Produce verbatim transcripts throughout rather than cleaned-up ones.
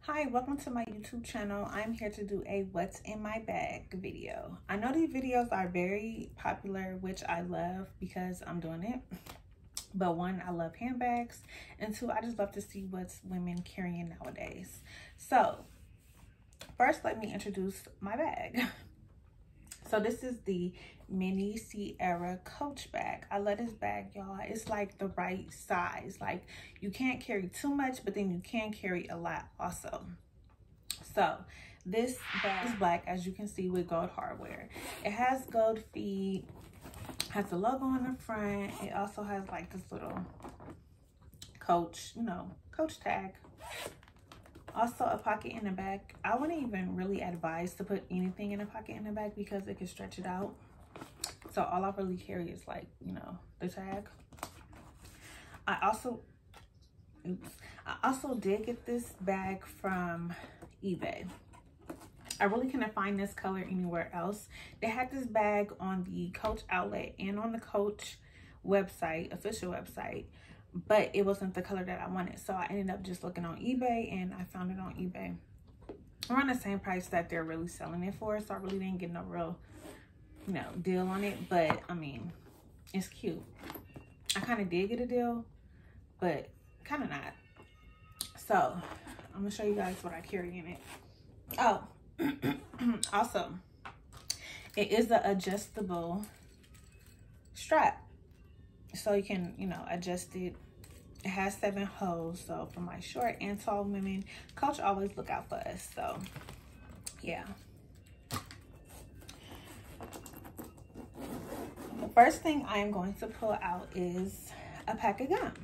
Hi, welcome to my YouTube channel. I'm here to do a what's in my bag video. I know these videos are very popular, which I love because I'm doing it. But one, I love handbags, and two, I just love to see what's women carrying nowadays. So first, let me introduce my bag. So this is the mini Sierra Coach bag. I love this bag, y'all. It's like the right size. Like, you can't carry too much, but then you can carry a lot also. So this bag is black, as you can see, with gold hardware. It has gold feet, has the logo on the front. It also has like this little Coach, you know, Coach tag. Also a pocket in the back. I wouldn't even really advise to put anything in a pocket in the back because it can stretch it out. So all I really carry is like, you know, the tag. I also, oops, I also did get this bag from eBay. I really couldn't find this color anywhere else. They had this bag on the Coach outlet and on the Coach website, official website, but it wasn't the color that I wanted. So I ended up just looking on eBay, and I found it on eBay around the same price that they're really selling it for. So I really didn't get no real, you know, deal on it, but I mean, it's cute. I kind of did get a deal, but kind of not. So I'm gonna show you guys what I carry in it. Oh, also, it is the adjustable strap, so you can, you know, adjust it. It has seven holes, so for my short and tall women, Coach always look out for us. So yeah. The first thing I am going to pull out is a pack of gum.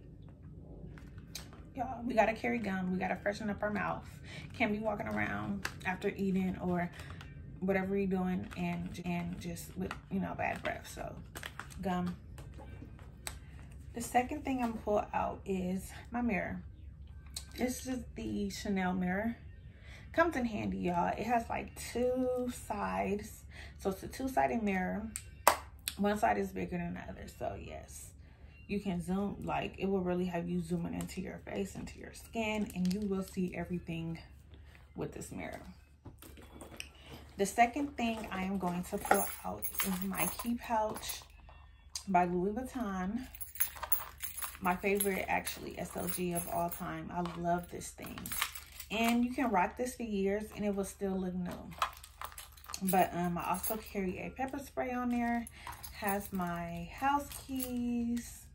Y'all, we gotta carry gum. We gotta freshen up our mouth. Can't be walking around after eating or whatever you're doing and and just with, you know, bad breath. So gum. The second thing I'm gonna pull out is my mirror. This is the Chanel mirror. Comes in handy, y'all. It has like two sides, so it's a two-sided mirror. One side is bigger than the other, so yes, you can zoom. Like, it will really have you zooming into your face, into your skin, and you will see everything with this mirror. The second thing I am going to pull out is my key pouch by Louis Vuitton. My favorite, actually, S L G of all time. I love this thing. And you can rock this for years and it will still look new. But um, I also carry a pepper spray on there. Has my house keys.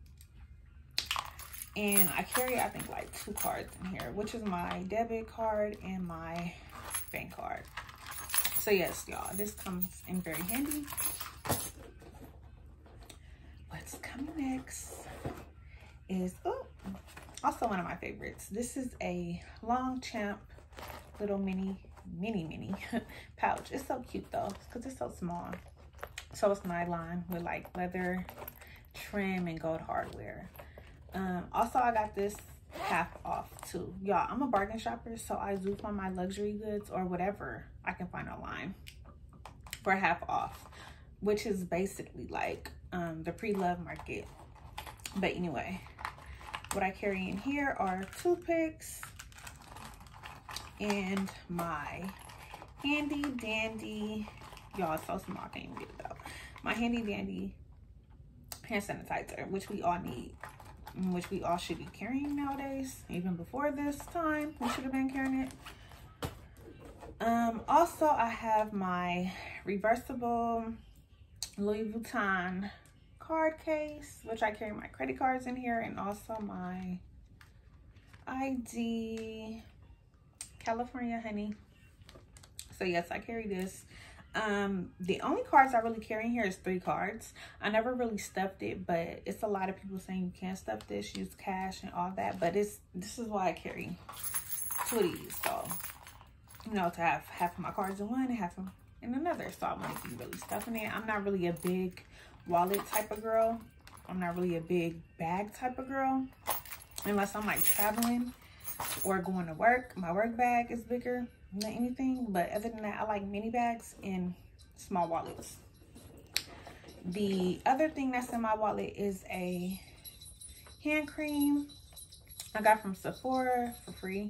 And I carry, I think, like two cards in here, which is my debit card and my bank card. So yes, y'all, this comes in very handy. What's coming next is, oh, also one of my favorites. This is a Longchamp little mini, mini, mini pouch. It's so cute though, because it's so small. So it's nylon with like leather trim and gold hardware. Um, also, I got this half off too. Y'all, I'm a bargain shopper, so I zoop on my luxury goods or whatever I can find online for half off, which is basically like um, the pre-love market. But anyway, what I carry in here are toothpicks and my handy dandy, y'all, it's so small, I can't even get it out. My handy dandy hand sanitizer, which we all need, which we all should be carrying nowadays. Even before this time, we should have been carrying it. Um, also, I have my reversible Louis Vuitton card case, which I carry my credit cards in here, and also my I D, California honey. So yes, I carry this. Um, the only cards I really carry in here is three cards. I never really stuffed it, but it's a lot of people saying you can't stuff this, use cash and all that. But it's this is why I carry two of these. So, you know, to have half of my cards in one and half of them in another. So I wouldn't be really stuffing it. I'm not really a big wallet type of girl. I'm not really a big bag type of girl. Unless I'm like traveling or going to work. My work bag is bigger than anything, but other than that, I like mini bags and small wallets. The other thing that's in my wallet is a hand cream I got from Sephora for free.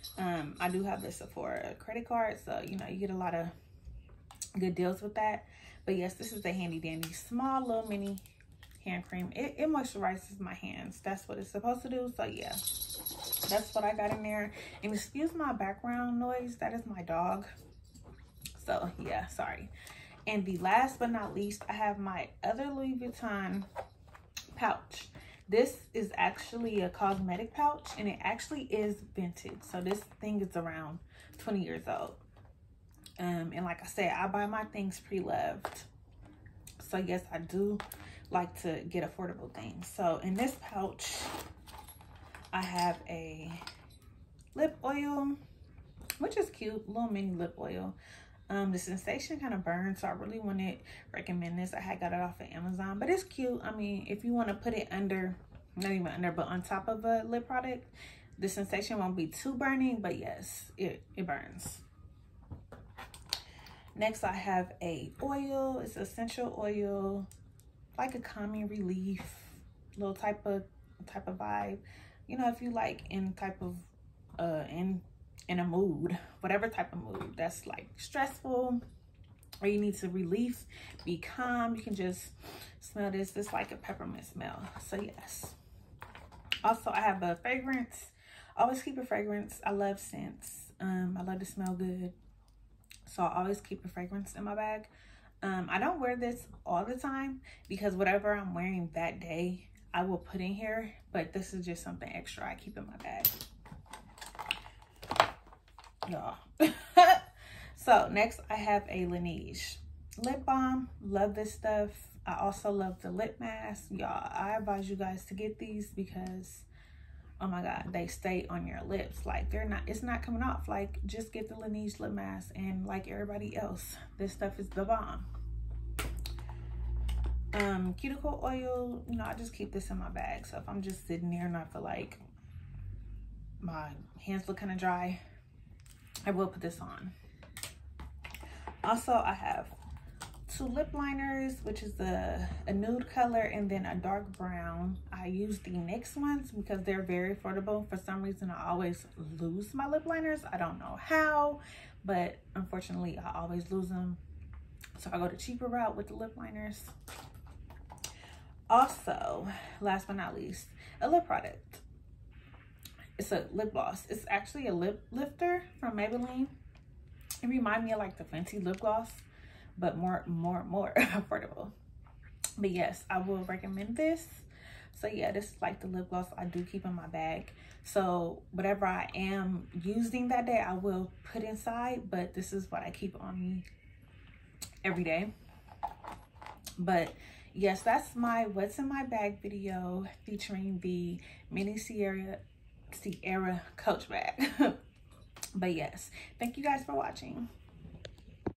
Um, I do have the Sephora credit card, so you know you get a lot of good deals with that. But yes, this is a handy dandy small little mini hand cream. It, it moisturizes my hands. That's what it's supposed to do. So yeah, that's what I got in there. And excuse my background noise, that is my dog. So yeah, sorry. And the last but not least, I have my other Louis Vuitton pouch. This is actually a cosmetic pouch, and it actually is vintage. So this thing is around twenty years old. Um, and like I said, I buy my things pre-loved. So yes, I do like to get affordable things. So in this pouch, I have a lip oil, which is cute, little mini lip oil. Um, the sensation kind of burns, so I really want to recommend this. I had got it off of Amazon, but it's cute. I mean, if you want to put it under, not even under, but on top of a lip product, the sensation won't be too burning, but yes, it, it burns. Next, I have a oil. It's essential oil, like a calming relief, little type of type of vibe. You know, if you like in type of uh in in a mood, whatever type of mood that's like stressful, or you need to relief, be calm, you can just smell this. It's like a peppermint smell. So yes. Also, I have a fragrance. Always keep a fragrance. I love scents. Um, I love to smell good. So I always keep a fragrance in my bag. Um, I don't wear this all the time because whatever I'm wearing that day, I will put in here. But this is just something extra I keep in my bag. Y'all. So next I have a Laneige lip balm. Love this stuff. I also love the lip mask. Y'all, I advise you guys to get these because, oh my God, they stay on your lips. Like they're not, it's not coming off. Like just get the Laneige lip mask, and like everybody else, this stuff is the bomb. Um, cuticle oil, you know, I just keep this in my bag. So if I'm just sitting there and I feel like my hands look kind of dry, I will put this on. Also, I have two lip liners, which is a, a nude color and then a dark brown. I use the NYX ones because they're very affordable. For some reason, I always lose my lip liners. I don't know how, but unfortunately, I always lose them. So I go the cheaper route with the lip liners. Also, last but not least, a lip product. It's a lip gloss. It's actually a lip lifter from Maybelline. It reminds me of like the Fenty lip gloss, but more, more, more affordable. But yes, I will recommend this. So yeah, this is like the lip gloss I do keep in my bag. So whatever I am using that day, I will put inside, but this is what I keep on me every day. But yes, that's my what's in my bag video featuring the mini Sierra Sierra Coach bag. But yes, thank you guys for watching.